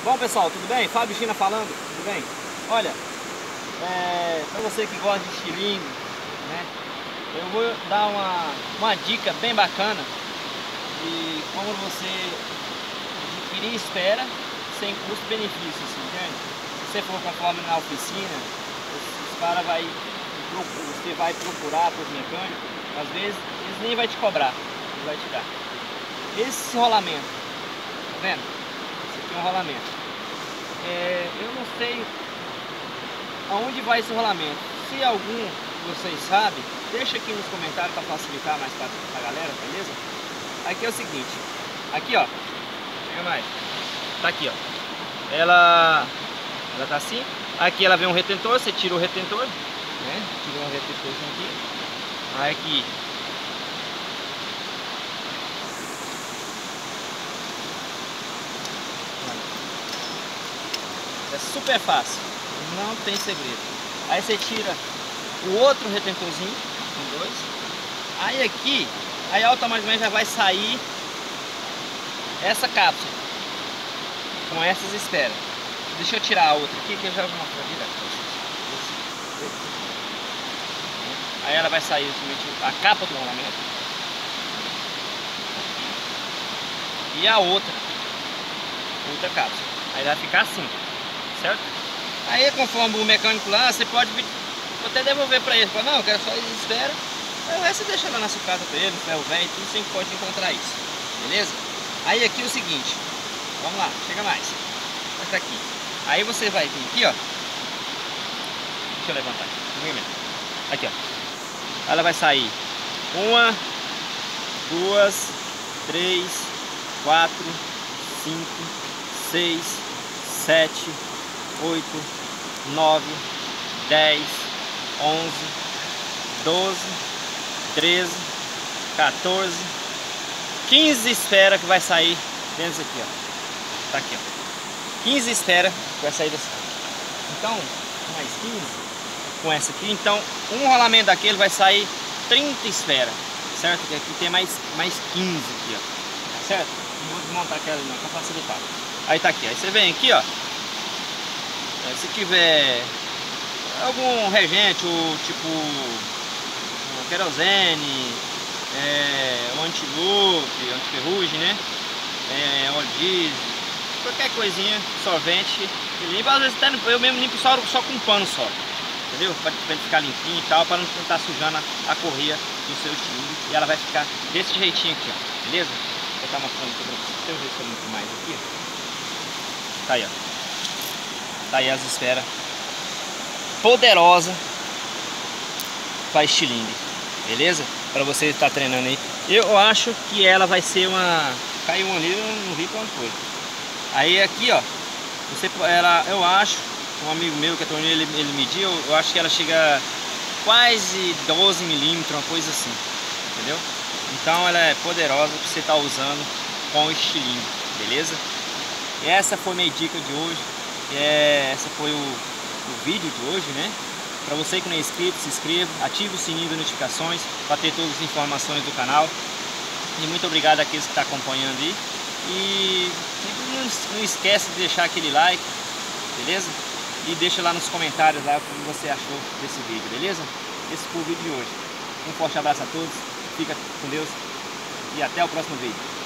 Bom pessoal, tudo bem? Fábio China falando, tudo bem? Olha, para você que gosta de estilingue, né? Eu vou dar uma dica bem bacana de como você adquirir espera sem custo-benefício, assim, entende? Se você for conforme na oficina, você vai procurar para os mecânicos, às vezes eles nem vai te cobrar, eles vai te dar. Esse rolamento, tá vendo? Esse aqui é um rolamento. Eu não sei aonde vai esse rolamento. Se algum de vocês sabe, deixa aqui nos comentários para facilitar mais para a galera, beleza? Aqui é o seguinte, aqui ó, chega mais, tá aqui ó, ela tá assim, aqui ela vem um retentor, você tira o retentor, né? Tira um retentorzinho aqui, aí aqui é super fácil, não tem segredo. Aí você tira o outro retentorzinho, com dois. Aí aqui, aí automaticamente já vai sair essa cápsula com essas esferas. Deixa eu tirar a outra aqui que eu já vou mostrar direto pra vocês. Aí ela vai sair a capa do rolamento e a outra cápsula. Aí vai ficar assim, certo? Aí conforme o mecânico lá, você pode até devolver para ele, fala, não, eu quero só esfera. Aí você deixa lá na sucata para ele, no ferro velho, tudo sempre pode encontrar isso, beleza? Aí aqui é o seguinte, vamos lá, chega mais, vai aqui. Aí você vai vir aqui, ó, deixa eu levantar aqui, ó, ela vai sair 1, 2, 3, 4, 5, 6, 7, 8, 9, 10, 11, 12, 13, 14, 15 esferas que vai sair dentro disso aqui, ó. Tá aqui, ó. 15 esferas que vai sair desse aqui. Então, mais 15 com essa aqui. Então, um rolamento daquele vai sair 30 esferas, certo? Que aqui tem mais 15 aqui, ó. Certo? Não vou desmontar aquela não, para facilitar. Aí tá aqui, aí você vem aqui, ó. Se tiver algum regente, ou tipo querosene, anti-loop, anti-ferrugem, né? Óleo diesel, qualquer coisinha, solvente, limpa. Às vezes até eu mesmo limpo só com um pano só, entendeu? Para ele ficar limpinho e tal, para não estar sujando a correia do seu estilingue. E ela vai ficar desse jeitinho aqui, ó, beleza? Vou estar mostrando aqui para vocês. Deixa eu ver se eu limpo mais aqui. Tá aí, ó. Tá aí as esferas poderosa para estilingue, beleza? Para você estar treinando aí. Eu acho que ela vai ser uma... Caiu uma ali, eu não vi pra onde foi. Aí aqui, ó, eu acho, um amigo meu que é torneiro, ele mediu, eu acho que ela chega quase 12 milímetros, uma coisa assim, entendeu? Então ela é poderosa para você estar usando com o estilingue, beleza? E essa foi minha dica de hoje. Essa foi o vídeo de hoje, né? Para você que não é inscrito, se inscreva, ative o sininho de notificações para ter todas as informações do canal. E muito obrigado àqueles que estão acompanhando aí. E não esquece de deixar aquele like, beleza? E deixa lá nos comentários lá o que você achou desse vídeo, beleza? Esse foi o vídeo de hoje. Um forte abraço a todos, fica com Deus e até o próximo vídeo.